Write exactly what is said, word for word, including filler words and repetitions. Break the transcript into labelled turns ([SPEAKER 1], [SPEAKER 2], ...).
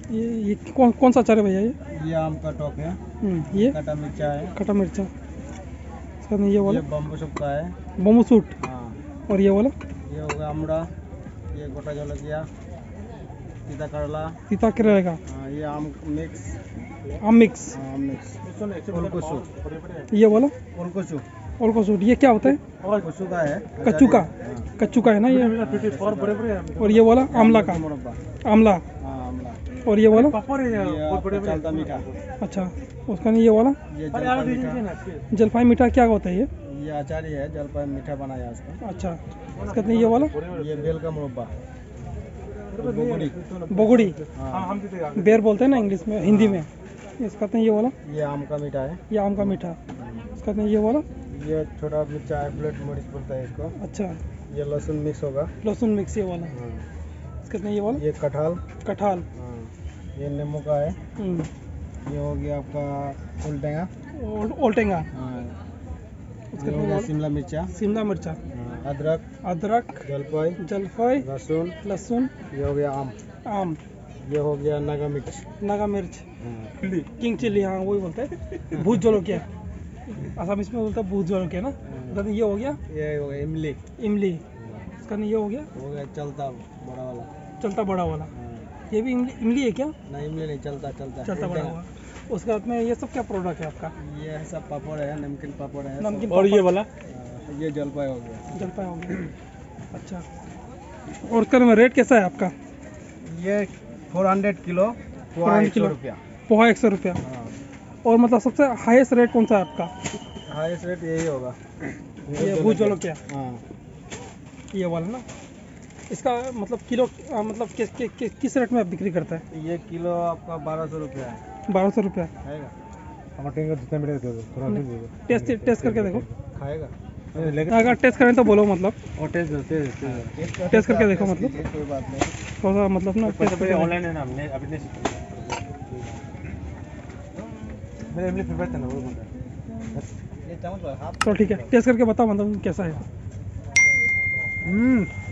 [SPEAKER 1] ये ये कौन कौन सा अचार है भैया? ये
[SPEAKER 2] ये आम का टॉप है।
[SPEAKER 1] हम्म, ये
[SPEAKER 2] खट्टा मिर्चा है।
[SPEAKER 1] खट्टा मिर्चा। इसका नहीं ये वाला
[SPEAKER 2] ये बम्बू सूप का है।
[SPEAKER 1] Bamboo shoot.
[SPEAKER 2] हाँ।
[SPEAKER 1] और ये वाला
[SPEAKER 2] ये होगा अमड़ा। ये गोटा जलकिया। सीता करला।
[SPEAKER 1] सीता करेला का।
[SPEAKER 2] हाँ, ये आम मिक्स।
[SPEAKER 1] आम मिक्स।
[SPEAKER 2] हाँ, आम मिक्स। ओलकुसु।
[SPEAKER 1] ये वाला
[SPEAKER 2] ओलकुसु।
[SPEAKER 1] और को सूट ये क्या होता है?
[SPEAKER 2] कुसु का है।
[SPEAKER 1] कच्चू का।
[SPEAKER 2] हाँ।
[SPEAKER 1] कच्चू का है ना ये। और ये वाला आमला का।
[SPEAKER 2] मुरब्बा।
[SPEAKER 1] आमला।
[SPEAKER 2] हाँ, आमला।
[SPEAKER 1] और ये वाला
[SPEAKER 2] ये आपका चलता मीठा।
[SPEAKER 1] अच्छा, उसका नहीं ये वाला
[SPEAKER 2] ये जलपाई मीठा।
[SPEAKER 1] जलपाई मीठा क्या होता है ये?
[SPEAKER 2] ये अचार ही है, जलपाई मीठा बनाया उसका।
[SPEAKER 1] अच्छा, इसका नहीं ये वाला
[SPEAKER 2] ये बेल का मुरब्बा। बोगड़ी।
[SPEAKER 1] बोगड़ी।
[SPEAKER 2] हाँ।
[SPEAKER 1] बेर बोलते हैं ना इंग्लिश में, हिंदी में। इसका नहीं ये वाला
[SPEAKER 2] ये आम का मीठा है।
[SPEAKER 1] ये आम का मीठा। इसका नहीं ये वाला
[SPEAKER 2] ये छोटा मिर्चा है, ब्लड मरीच बोलता है इसको।
[SPEAKER 1] अच्छा,
[SPEAKER 2] ये लहसुन मिक्स होगा।
[SPEAKER 1] लहसुन मिक्स ये वाला।
[SPEAKER 2] हाँ।
[SPEAKER 1] इसका नहीं ये वाला
[SPEAKER 2] ये कटहल।
[SPEAKER 1] कटहल।
[SPEAKER 2] हाँ। ये नींबू का है।
[SPEAKER 1] हम्म,
[SPEAKER 2] ये हो गया आपका उल्टेगा।
[SPEAKER 1] ओल- ओल्टेंगा।
[SPEAKER 2] हाँ।
[SPEAKER 1] इसका
[SPEAKER 2] ये हो
[SPEAKER 1] नहीं
[SPEAKER 2] गया
[SPEAKER 1] वाला
[SPEAKER 2] शिमला मिर्चा।
[SPEAKER 1] शिमला मिर्चा।
[SPEAKER 2] हाँ, अदरक।
[SPEAKER 1] अदरक।
[SPEAKER 2] जलपाई।
[SPEAKER 1] जलफाई।
[SPEAKER 2] लहसुन।
[SPEAKER 1] लहसुन।
[SPEAKER 2] ये हो गया आम।
[SPEAKER 1] आम।
[SPEAKER 2] ये हो गया नागा मिर्च।
[SPEAKER 1] नागा मिर्च।
[SPEAKER 2] हाँ।
[SPEAKER 1] किंग चिल्ली, हाँ वही बोलते हैं। भूत जोलोकिया, असम इसमें बोलता है भूत जोलोकिया ना। इसका नहीं ये हो गया
[SPEAKER 2] ये हो गया इमली।
[SPEAKER 1] इमली। इसका नहीं ये हो गया
[SPEAKER 2] हो गया चलता बड़ा वाला।
[SPEAKER 1] चलता बड़ा वाला।
[SPEAKER 2] हाँ।
[SPEAKER 1] ये भी इमली इमली है क्या?
[SPEAKER 2] नहीं, इमली नहीं, चलता चलता
[SPEAKER 1] चलता बड़ा हुआ। उसके बाद में ये सब क्या प्रोडक्ट है आपका?
[SPEAKER 2] ये है सब पापड़ है, नमकीन पापड़ है।
[SPEAKER 1] नमकीन
[SPEAKER 2] और ये
[SPEAKER 1] पापड़।
[SPEAKER 2] वाला ये जलपाई हो गया।
[SPEAKER 1] जलपाई हो गया। अच्छा, और उसका में रेट कैसा है आपका?
[SPEAKER 2] ये four hundred kilo.
[SPEAKER 1] Four hundred kilo
[SPEAKER 2] रुपया।
[SPEAKER 1] पोहा एक सौ रुपया।
[SPEAKER 2] हाँ।
[SPEAKER 1] और मतलब सबसे हाईएस्ट रेट कौन सा है आपका?
[SPEAKER 2] हाईएस्ट रेट यही होगा।
[SPEAKER 1] ये भूत जोलोकिया,
[SPEAKER 2] हाँ।
[SPEAKER 1] ये वाला ना। इसका मतलब किलो आ, मतलब किस कि, कि, किस रेट में आप बिक्री करता है?
[SPEAKER 2] ये किलो आपका बारह सौ रुपया है।
[SPEAKER 1] बारह सौ रुपया।
[SPEAKER 2] खाएगा?
[SPEAKER 1] टेस्ट टेस्ट करके देखो।
[SPEAKER 2] खाएगा?
[SPEAKER 1] अगर टेस्ट करें तो बोलो, मतलब
[SPEAKER 2] और टेस्ट टेस्ट
[SPEAKER 1] टेस्ट करके देखो, मतलब
[SPEAKER 2] कोई बात नहीं।
[SPEAKER 1] थोड़ा सा मतलब ना टेस्ट करके
[SPEAKER 2] ऑनलाइन है ना, हमने अभी नहीं सीखा। मेरे इमली फेवरेट है ना, वो बोल रहा है। ये चम्मच हाथ।
[SPEAKER 1] तो ठीक है, टेस्ट करके बताओ मतलब कैसा है।
[SPEAKER 2] हम्म